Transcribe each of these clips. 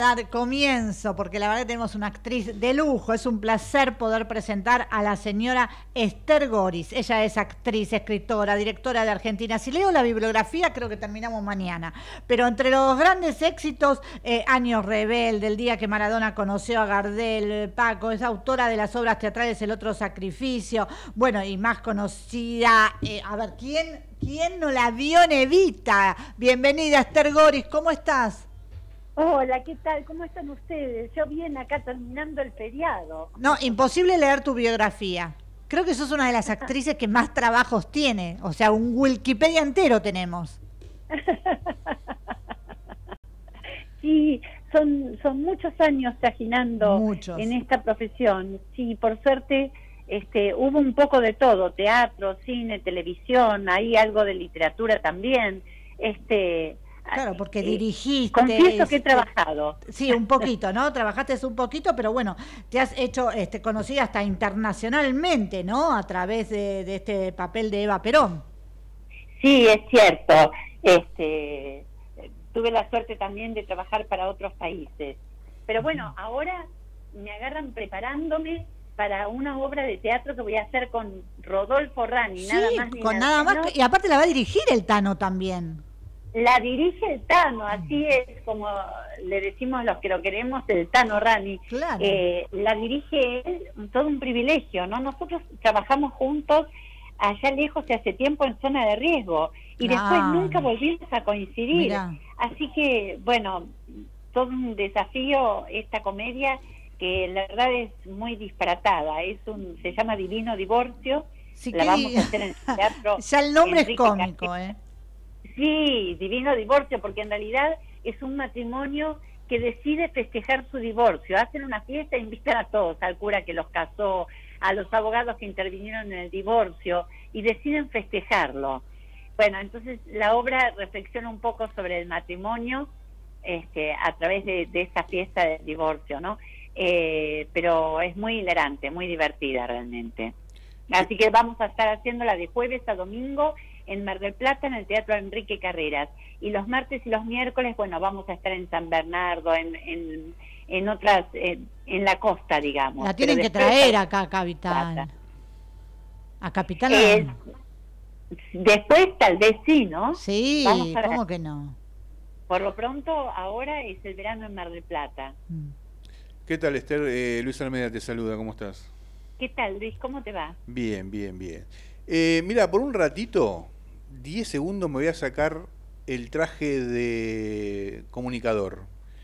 Comienzo, porque la verdad que tenemos una actriz de lujo. Es un placer poder presentar a la señora Esther Goris. Ella es actriz, escritora, directora de Argentina. Si leo la bibliografía, creo que terminamos mañana. Pero entre los grandes éxitos, Años Rebelde, El día que Maradona conoció a Gardel, Paco, es autora de las obras teatrales El otro sacrificio. Bueno, y más conocida, a ver, ¿quién no la vio en Evita? Bienvenida, Esther Goris, ¿cómo estás? Hola, ¿qué tal? ¿Cómo están ustedes? Yo bien acá terminando el feriado. No, imposible leer tu biografía. Creo que sos una de las actrices que más trabajos tiene. O sea, un Wikipedia entero tenemos. Sí, son muchos años trajinando en esta profesión. Sí, por suerte hubo un poco de todo, teatro, cine, televisión, hay algo de literatura también. Claro, porque dirigiste... Confieso que he trabajado. Sí, un poquito, ¿no? Trabajaste un poquito, pero bueno, te has hecho conocida hasta internacionalmente, ¿no? A través de este papel de Eva Perón. Sí, es cierto. Tuve la suerte también de trabajar para otros países. Pero bueno, ahora me agarran preparándome para una obra de teatro que voy a hacer con Rodolfo Rani, nada más ni nada más. Y aparte la va a dirigir el Tano también. La dirige el Tano, así es como le decimos los que lo queremos, el Tano Rani. Claro. La dirige él, todo un privilegio, ¿no? Nosotros trabajamos juntos allá lejos de hace tiempo en zona de riesgo y después nunca volvimos a coincidir. Mirá. Así que, bueno, todo un desafío esta comedia que la verdad es muy disparatada. Se llama Divino Divorcio. Sí, la vamos a hacer en el teatro. Ya el nombre Enrique es cómico, Carrera. Sí, Divino Divorcio, porque en realidad es un matrimonio que decide festejar su divorcio. Hacen una fiesta e invitan a todos, al cura que los casó, a los abogados que intervinieron en el divorcio, y deciden festejarlo. Bueno, entonces la obra reflexiona un poco sobre el matrimonio a través de esa fiesta del divorcio, ¿no? Pero es muy hilarante, muy divertida realmente. Así que vamos a estar haciéndola de jueves a domingo en Mar del Plata, en el Teatro Enrique Carreras. Y los martes y los miércoles, bueno, vamos a estar en San Bernardo, en otras, en la costa, digamos. La tienen que traer acá a Capital. A Capital. Después tal vez sí, ¿no? Sí, ¿cómo que no? Por lo pronto, ahora es el verano en Mar del Plata. ¿Qué tal, Esther? Luis Almeida te saluda, ¿cómo estás? ¿Qué tal, Luis? ¿Cómo te va? Bien, bien, bien. Mira, por un ratito, 10 segundos me voy a sacar el traje de comunicador.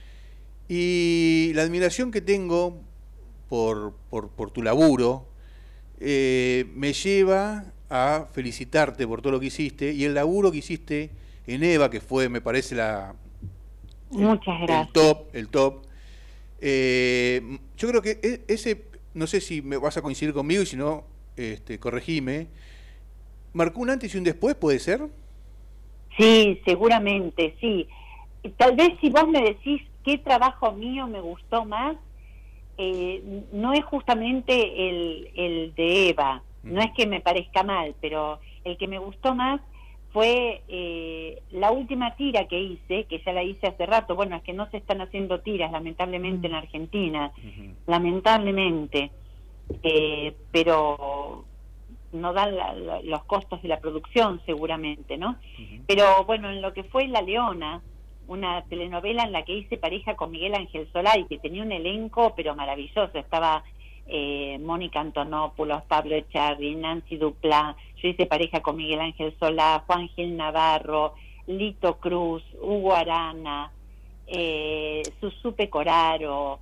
Y la admiración que tengo por tu laburo me lleva a felicitarte por todo lo que hiciste y el laburo que hiciste en Eva, que fue, me parece, Muchas gracias. el top. Yo creo que ese, no sé si me vas a coincidir conmigo y si no, corregime, ¿marcó un antes y un después, puede ser? Sí, seguramente, sí. Tal vez si vos me decís qué trabajo mío me gustó más, no es justamente el de Eva, no es que me parezca mal, pero el que me gustó más fue la última tira que hice, que ya la hice hace rato. Bueno, es que no se están haciendo tiras, lamentablemente, en Argentina, lamentablemente, pero no dan los costos de la producción, seguramente, ¿no? Pero bueno, en lo que fue La Leona, una telenovela en la que hice pareja con Miguel Ángel Solá y que tenía un elenco pero maravilloso. Estaba Mónica Antonopoulos, Pablo Echarri, Nancy Duplá. Yo hice pareja con Miguel Ángel Solá, Juan Gil Navarro, Lito Cruz, Hugo Arana, Susupe Coraro,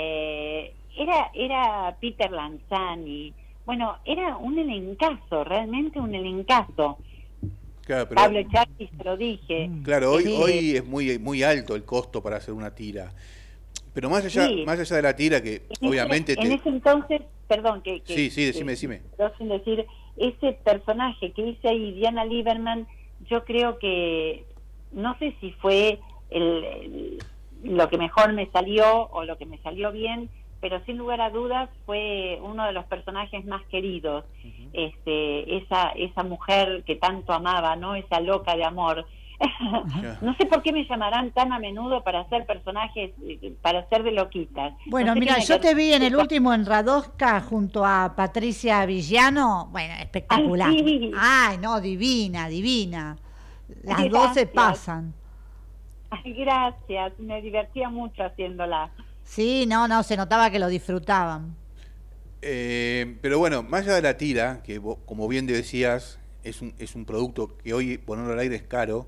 era Peter Lanzani. Bueno, era un elencazo, realmente un elencazo. Claro, pero, Pablo Echarri, se lo dije. Claro, hoy es muy alto el costo para hacer una tira. Pero más allá de la tira, que obviamente... En ese entonces, perdón, sí, decime. Sin decir, ese personaje que hice ahí, Diana Lieberman, yo creo que, no sé si fue lo que mejor me salió o lo que me salió bien, pero sin lugar a dudas fue uno de los personajes más queridos. Esa mujer que tanto amaba, ¿no? Esa loca de amor. No sé por qué me llamarán tan a menudo para hacer personajes, para hacer de loquitas. Bueno, No sé mira, qué yo te vi en el último en Radosca junto a Patricia Villano. Bueno, espectacular. Ay, sí. Ay, no, divina, divina. Las Ay, 12 gracias. pasan. Ay, gracias, me divertía mucho haciéndola. Sí, no, se notaba que lo disfrutaban. Pero bueno, más allá de la tira, que vos, como bien decías, es un producto que hoy ponerlo al aire es caro,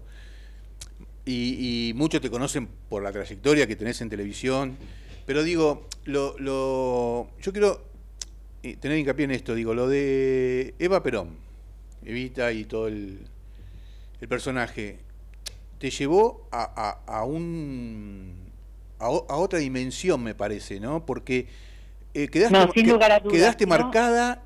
y muchos te conocen por la trayectoria que tenés en televisión, pero digo, yo quiero tener hincapié en esto, digo, lo de Eva Perón, Evita y todo el personaje, te llevó a otra dimensión, me parece, ¿no? Porque Sin lugar a dudas, quedaste ¿no? marcada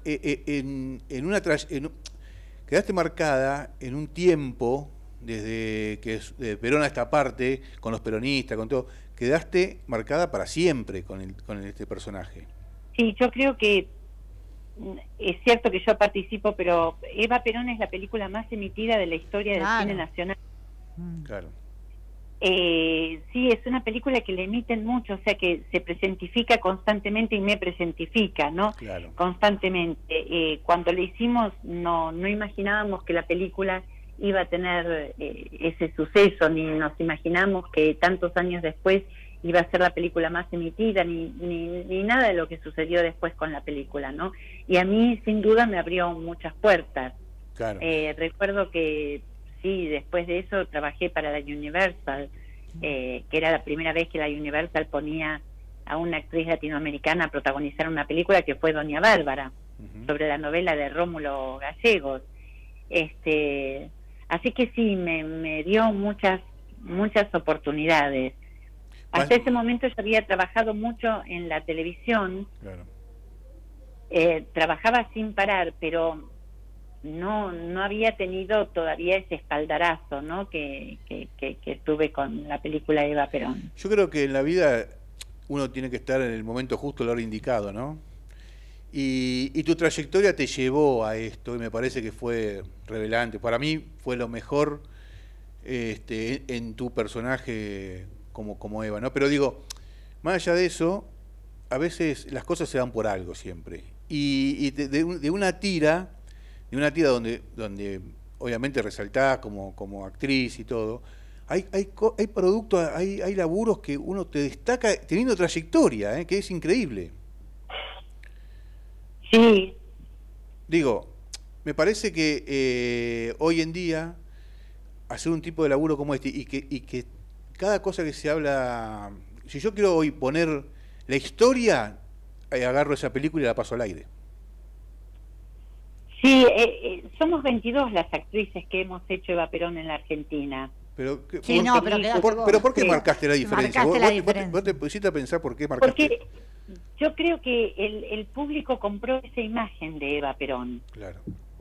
quedaste marcada en un tiempo, desde que de Perón a esta parte, con los peronistas, con todo, quedaste marcada para siempre con este personaje. Sí, yo creo que es cierto que yo participo, pero Eva Perón es la película más emitida de la historia del cine nacional. Claro. Sí, es una película que le emiten mucho, o sea que se presentifica constantemente y me presentifica, ¿no? Claro. Constantemente. Cuando le hicimos no imaginábamos que la película iba a tener ese suceso, ni nos imaginamos que tantos años después iba a ser la película más emitida, ni nada de lo que sucedió después con la película, ¿no? Y a mí sin duda me abrió muchas puertas. Claro. Recuerdo que sí, después de eso trabajé para la Universal, que era la primera vez que la Universal ponía a una actriz latinoamericana a protagonizar una película, que fue Doña Bárbara, sobre la novela de Rómulo Gallegos. Así que sí, me dio muchas oportunidades. Hasta ese momento yo había trabajado mucho en la televisión, Claro. Trabajaba sin parar, pero no había tenido todavía ese espaldarazo, ¿no? que tuve con la película Eva Perón. Yo creo que en la vida uno tiene que estar en el momento justo, la hora indicado, ¿no? Y tu trayectoria te llevó a esto, y me parece que fue revelante. Para mí fue lo mejor en tu personaje como Eva, ¿no? Pero digo, más allá de eso, a veces las cosas se dan por algo siempre. Y de una tira donde obviamente resaltás como actriz y todo, hay productos, hay laburos que uno te destaca teniendo trayectoria, que es increíble. Sí. Digo, me parece que hoy en día hacer un tipo de laburo como este y que cada cosa que se habla, si yo quiero hoy poner la historia, agarro esa película y la paso al aire. Sí, somos 22 las actrices que hemos hecho Eva Perón en la Argentina. Pero, sí, pero ¿por qué marcaste la diferencia? ¿Vos te pusiste a pensar por qué marcaste? Porque yo creo que el público compró esa imagen de Eva Perón. Claro.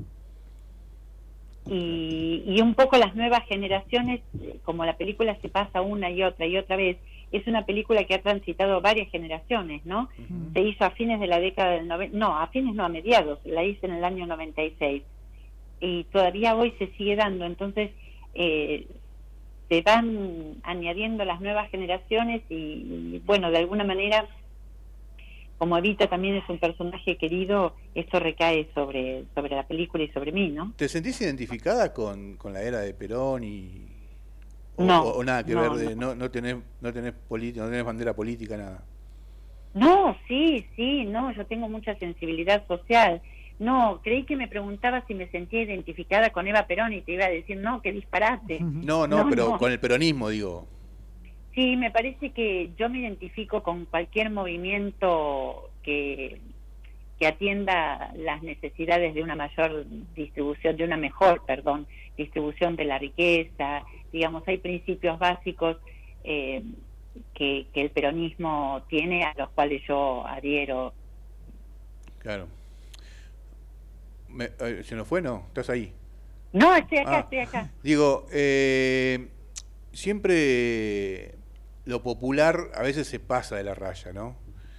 Y un poco las nuevas generaciones, como la película se pasa una y otra vez, es una película que ha transitado varias generaciones, ¿no? Se hizo a fines de la década del 90, a mediados, la hice en el año 96, y todavía hoy se sigue dando. Entonces se van añadiendo las nuevas generaciones y bueno, de alguna manera, como Evita también es un personaje querido, esto recae sobre la película y sobre mí, ¿no? ¿Te sentís identificada con la era de Perón o nada que ver? No tenés bandera política, nada. No, sí, yo tengo mucha sensibilidad social. No, creí que me preguntaba si me sentía identificada con Eva Perón y te iba a decir, no, qué disparate. No, pero con el peronismo, digo. Sí, me parece que yo me identifico con cualquier movimiento que atienda las necesidades de una mejor distribución de la riqueza. Digamos, hay principios básicos que el peronismo tiene, a los cuales yo adhiero. Claro. ¿Se nos fue? ¿No? ¿Estás ahí? No, estoy acá. Digo, siempre lo popular a veces se pasa de la raya, ¿no?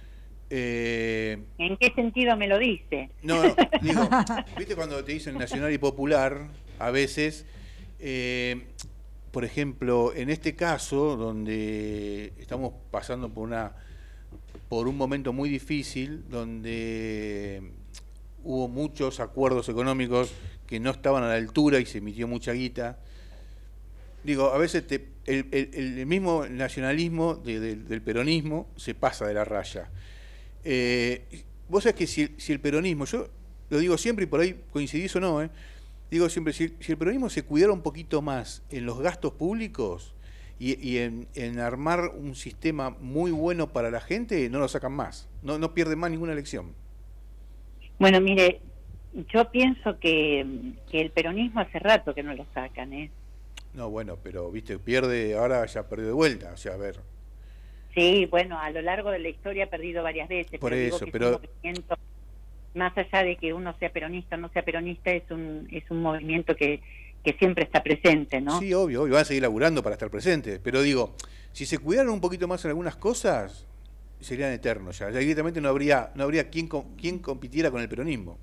¿En qué sentido me lo dice? No, digo, ¿viste cuando te dicen nacional y popular? A veces por ejemplo, en este caso, donde estamos pasando por un momento muy difícil, donde hubo muchos acuerdos económicos que no estaban a la altura y se emitió mucha guita. Digo, a veces el mismo nacionalismo del peronismo se pasa de la raya. Vos sabés que si el peronismo, yo lo digo siempre y por ahí coincidís o no, digo siempre, si el peronismo se cuidara un poquito más en los gastos públicos y en armar un sistema muy bueno para la gente, no lo sacan más, no pierden más ninguna elección. Bueno, mire, yo pienso que el peronismo hace rato que no lo sacan, No, bueno, pero viste, pierde, ahora ya perdió de vuelta, o sea, a ver. Sí, bueno, a lo largo de la historia ha perdido varias veces. Por pero eso, digo que pero... es un movimiento, más allá de que uno sea peronista o no sea peronista, es un movimiento que siempre está presente, ¿no? Sí, obvio, van a seguir laburando para estar presentes, pero digo, si se cuidaran un poquito más en algunas cosas, serían eternos ya directamente no habría quien compitiera con el peronismo.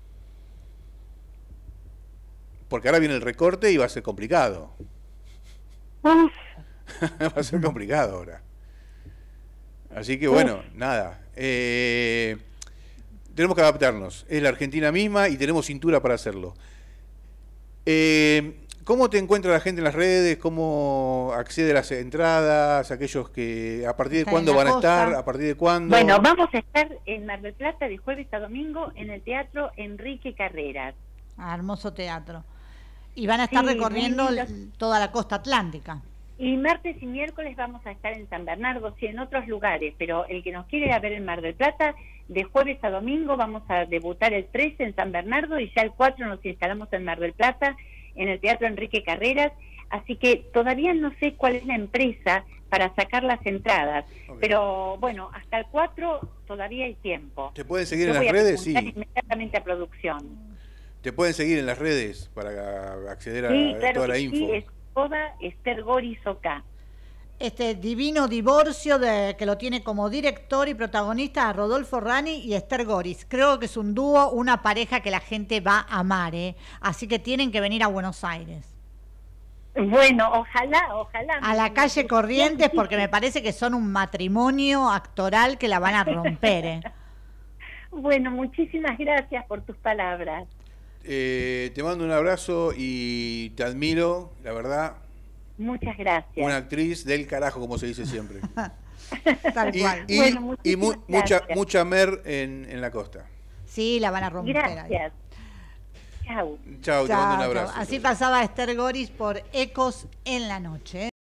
Porque ahora viene el recorte y va a ser complicado. Uf. Va a ser complicado ahora. Así que bueno, nada. Tenemos que adaptarnos. Es la Argentina misma y tenemos cintura para hacerlo. ¿Cómo te encuentra la gente en las redes? ¿Cómo accede a las entradas? Aquellos que a partir de cuándo van a estar, a partir de cuándo. Bueno, vamos a estar en Mar del Plata de jueves a domingo en el Teatro Enrique Carreras. Hermoso teatro. Y van a estar recorriendo toda la costa atlántica. Y martes y miércoles vamos a estar en San Bernardo, sí, en otros lugares, pero el que nos quiere ir a ver en Mar del Plata, de jueves a domingo vamos a debutar el 13 en San Bernardo y ya el 4 nos instalamos en Mar del Plata, en el Teatro Enrique Carreras, así que todavía no sé cuál es la empresa para sacar las entradas, pero bueno, hasta el 4 todavía hay tiempo. ¿Te pueden seguir en las redes? Sí. Inmediatamente a producción. ¿Te pueden seguir en las redes para acceder a claro, toda la info? Sí, es toda Esther Goris OK. Este divino divorcio que lo tiene como director y protagonista a Rodolfo Rani y Esther Goris. Creo que es un dúo, una pareja que la gente va a amar, así que tienen que venir a Buenos Aires. Bueno, ojalá. A la calle Corrientes, porque me parece que son un matrimonio actoral que la van a romper. Bueno, muchísimas gracias por tus palabras. Te mando un abrazo y te admiro, la verdad. Muchas gracias. Una actriz del carajo, como se dice siempre. Tal cual. Y mucha mer en la costa. Sí, la van a romper. Gracias. Chau, te mando un abrazo. Así pasaba Esther Goris por Ecos en la Noche.